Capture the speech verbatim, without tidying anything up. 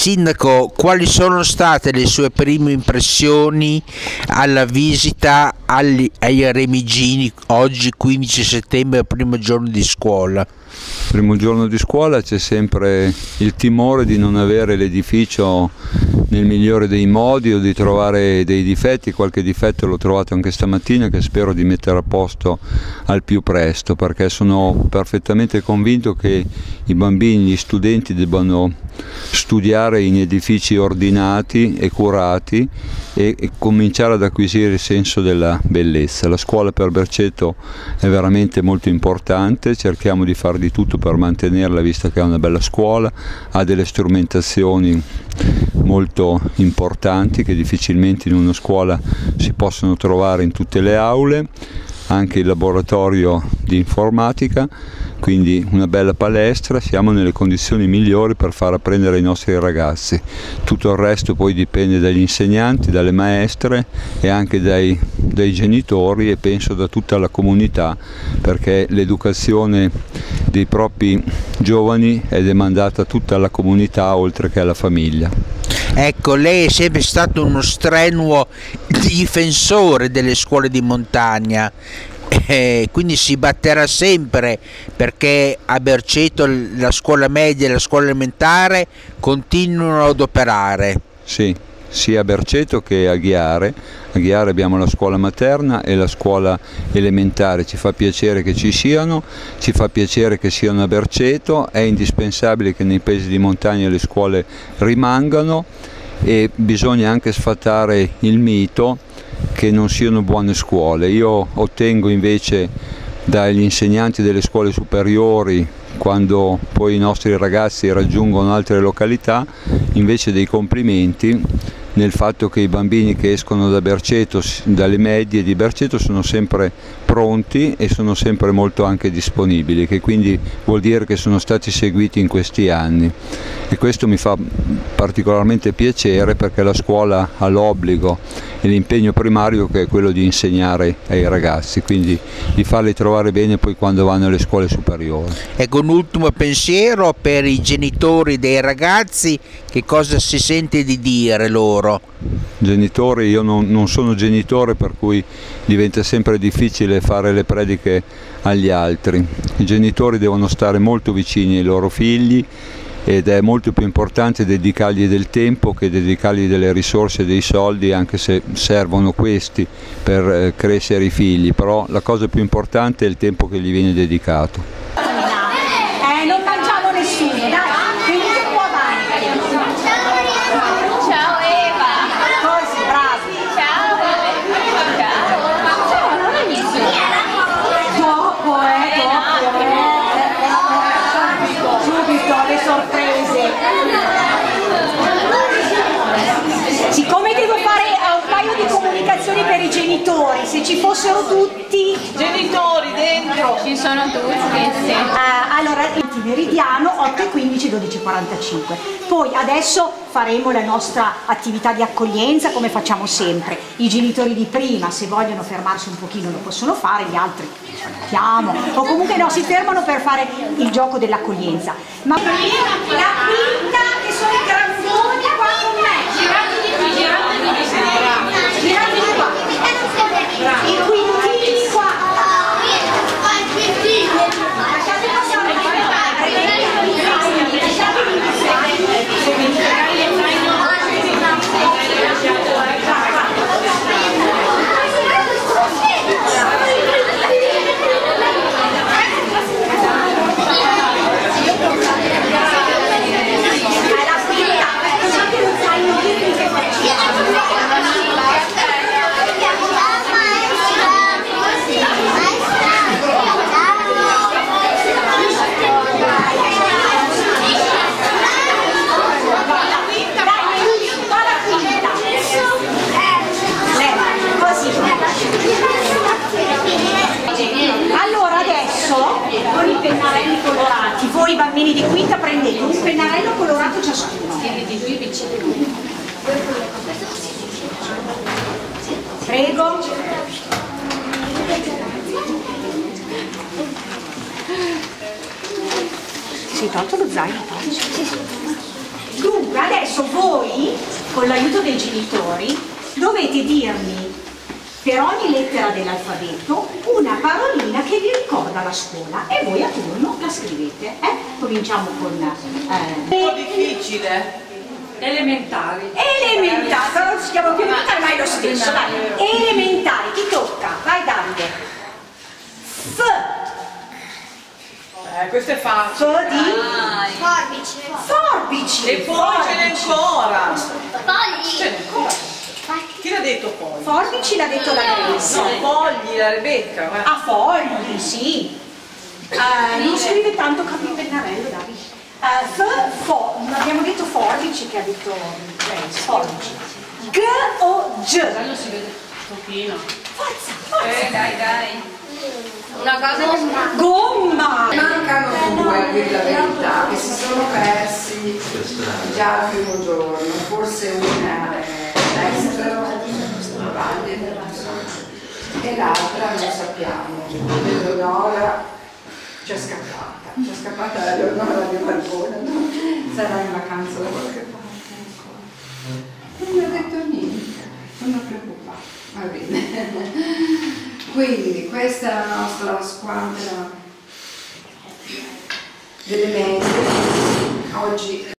Sindaco, quali sono state le sue prime impressioni alla visita agli, ai Remigini oggi quindici settembre, primo giorno di scuola? Primo giorno di scuola c'è sempre il timore di non avere l'edificio nel migliore dei modi o di trovare dei difetti. Qualche difetto l'ho trovato anche stamattina, che spero di mettere a posto al più presto, perché sono perfettamente convinto che i bambini, gli studenti debbano studiare in edifici ordinati e curati e, e cominciare ad acquisire il senso della bellezza. La scuola per Berceto è veramente molto importante, cerchiamo di fare di tutto per mantenerla, visto che è una bella scuola, ha delle strumentazioni molto importanti che difficilmente in una scuola si possono trovare in tutte le aule, anche il laboratorio di informatica, quindi una bella palestra. Siamo nelle condizioni migliori per far apprendere ai nostri ragazzi. Tutto il resto poi dipende dagli insegnanti, dalle maestre e anche dai, dai genitori, e penso da tutta la comunità, perché l'educazione dei propri giovani è demandata a tutta la comunità oltre che alla famiglia. Ecco, lei è sempre stato uno strenuo difensore delle scuole di montagna, eh, quindi si batterà sempre perché a Berceto la scuola media e la scuola elementare continuino ad operare. Sì, sia a Berceto che a Ghiare. A Ghiare abbiamo la scuola materna e la scuola elementare, ci fa piacere che ci siano, ci fa piacere che siano a Berceto, è indispensabile che nei paesi di montagna le scuole rimangano, e bisogna anche sfatare il mito che non siano buone scuole. Io ottengo invece dagli insegnanti delle scuole superiori, quando poi i nostri ragazzi raggiungono altre località, invece dei complimenti nel fatto che i bambini che escono da Berceto, dalle medie di Berceto, sono sempre pronti e sono sempre molto anche disponibili, che quindi vuol dire che sono stati seguiti in questi anni, e questo mi fa particolarmente piacere, perché la scuola ha l'obbligo e l'impegno primario che è quello di insegnare ai ragazzi, quindi di farli trovare bene poi quando vanno alle scuole superiori. Ecco, un ultimo pensiero per i genitori dei ragazzi: che cosa si sente di dire loro? Genitori, io non, non sono genitore, per cui diventa sempre difficile fare le prediche agli altri. I genitori devono stare molto vicini ai loro figli, ed è molto più importante dedicargli del tempo che dedicargli delle risorse e dei soldi, anche se servono questi per eh, crescere i figli, però la cosa più importante è il tempo che gli viene dedicato. Eh, non mangiamo nessuno, dai, venite qua avanti. Ciao Eva! Così, bravi. Ciao! Ciao! Ciao, non hai visto? Dopo, eh, dopo. Subito, le sorprese. Siccome devo fare un paio di comunicazioni per i genitori, se ci fossero tutti... Genitori dentro! Ci sono tutti, sì. Uh, allora, il meridiano otto e quindici, dodici e quarantacinque. Poi adesso faremo la nostra attività di accoglienza come facciamo sempre. I genitori di prima, se vogliono fermarsi un pochino, lo possono fare, gli altri salutiamo, o comunque no, si fermano per fare il gioco dell'accoglienza. Ma la quinta, che sono i grandoni, qua con me. Girate di qui, girate di qui. Girate di qua. I quintini qua. Lasciate passare il pennarelli colorati. Voi bambini di quinta prendete un pennarello colorato ciascuno. Prego. Sei tolto lo zaino? Dunque, adesso adesso voi, con l'aiuto dei genitori, dovete dirmi per ogni lettera dell'alfabeto una parolina che vi ricorda la scuola e voi a turno la scrivete. Eh? Cominciamo con... Eh, un po' difficile. Elementari. Elementari, però non si chiama più elementari, ma è lo stesso. Dai. Elementari, ti tocca, vai Davide. F. Eh, questo è F facile. di Forbice. forbici. E poi ce n'è ancora. Fogli. Ce n'è ancora. Chi l'ha detto poi? Forbici l'ha detto la Grace. No, fogli, la Rebecca. guarda. A fogli, sì. Eh, non scrive tanto capipennarello, Davide. Uh, f, fo, abbiamo detto forbici che ha detto Grace, forbici. G o G? Quello si vede un pochino. Forza, forza. Eh, dai, dai. Una cosa che... Gomma. Mancano due, a dire la verità, che si sono persi già il primo giorno, forse una è estero, e l'altra non sappiamo. Eleonora ci è scappata, ci è scappata la Eleonora di Marcona, no? Sarà in vacanza da qualche parte ancora. Non mi ha detto niente, non preoccupata, va bene. Quindi questa è la nostra squadra delle medie. Oggi